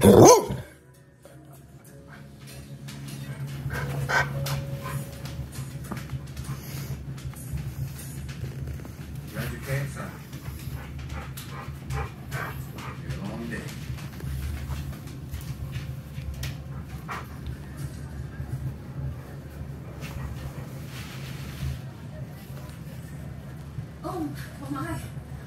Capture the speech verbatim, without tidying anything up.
Glad you came, son. It's been a long day. Oh, oh my.